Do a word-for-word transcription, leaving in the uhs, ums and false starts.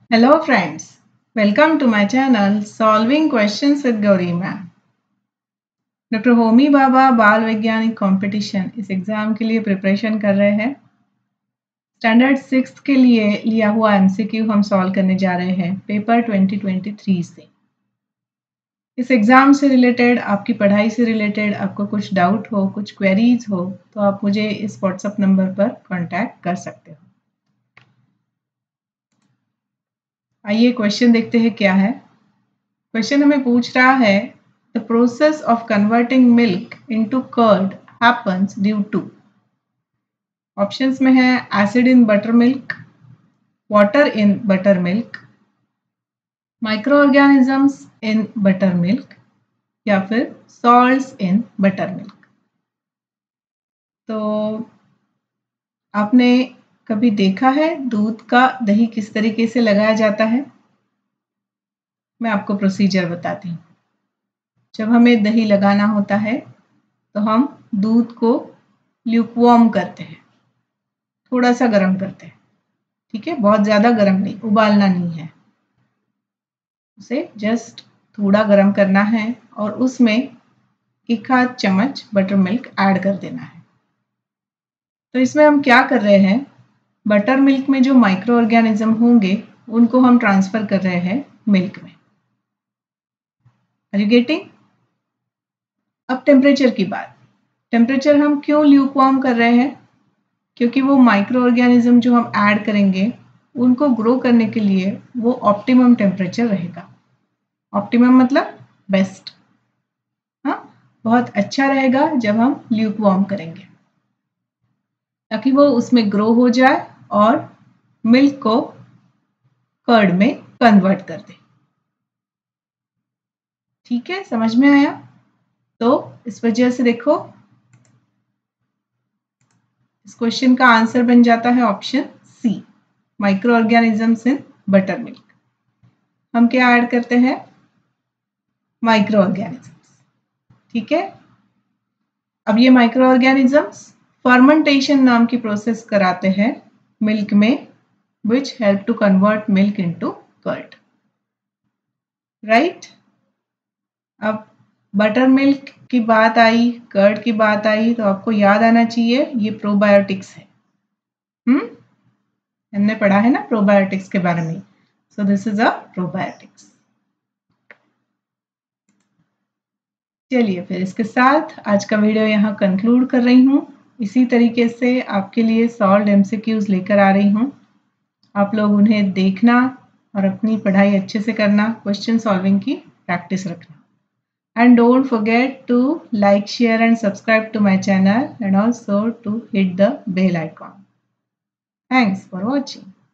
Hello friends, welcome to my channel Solving Questions with Gauri Ma'am. Doctor Homi Bhabha बाल वैज्ञानिक competition इस exam के लिए प्रिपरेशन कर रहे हैं। स्टैंडर्ड सिक्स के लिए लिया हुआ एमसीक्यू हम सॉल्व करने जा रहे हैं पेपर ट्वेंटी ट्वेंटी थ्री से। इस एग्जाम से रिलेटेड, आपकी पढ़ाई से रिलेटेड आपको कुछ डाउट हो, कुछ क्वेरीज हो तो आप मुझे इस व्हाट्सएप नंबर पर कांटेक्ट कर सकते हो। आइए क्वेश्चन देखते हैं क्या है। क्वेश्चन हमें पूछ रहा है The process of converting milk into curd happens due to options में है acid in buttermilk, water in buttermilk, microorganisms in buttermilk या फिर salts in buttermilk। तो आपने कभी देखा है दूध का दही किस तरीके से लगाया जाता है? मैं आपको प्रोसीजर बताती हूँ। जब हमें दही लगाना होता है तो हम दूध को ल्यूकवार्म करते हैं, थोड़ा सा गर्म करते हैं, ठीक है, बहुत ज़्यादा गर्म नहीं, उबालना नहीं है, उसे जस्ट थोड़ा गर्म करना है और उसमें एक आध चम्मच बटर मिल्क ऐड कर देना है। तो इसमें हम क्या कर रहे हैं, बटर मिल्क में जो माइक्रो ऑर्गेनिज्म होंगे उनको हम ट्रांसफर कर रहे हैं मिल्क में। Are you getting? अब टेम्परेचर की बात। टेम्परेचर हम क्यों ल्यूकवार्म कर रहे हैं? क्योंकि वो माइक्रो ऑर्गेनिज्म जो हम ऐड करेंगे उनको ग्रो करने के लिए वो ऑप्टिमम टेम्परेचर रहेगा। ऑप्टिमम मतलब बेस्ट, हाँ, बहुत अच्छा रहेगा जब हम ल्यूकवार्म करेंगे, ताकि वो उसमें ग्रो हो जाए और मिल्क को कर्ड में कन्वर्ट कर दे। ठीक है, समझ में आया? तो इस वजह से देखो इस क्वेश्चन का आंसर बन जाता है option C, micro organisms in butter milk. हम क्या ऐड करते हैं? माइक्रो ऑर्गेनिजम्स, ठीक है। अब ये माइक्रो ऑर्गेनिजम्स फर्मेंटेशन नाम की प्रोसेस कराते हैं मिल्क में, which help to convert milk into curd, right. अब बटर मिल्क की बात आई, कर्ड की बात आई, तो आपको याद आना चाहिए ये प्रोबायोटिक्स है। हम्म हमने पढ़ा है ना प्रोबायोटिक्स के बारे में। So this is a probiotics. चलिए फिर इसके साथ आज का वीडियो यहाँ कंक्लूड कर रही हूँ। इसी तरीके से आपके लिए सॉल्व्ड एमसीक्यूज लेकर आ रही हूँ। आप लोग उन्हें देखना और अपनी पढ़ाई अच्छे से करना, क्वेश्चन सॉल्विंग की प्रैक्टिस रखना। And don't forget to like, share and subscribe to my channel and also to hit the bell icon. Thanks for watching.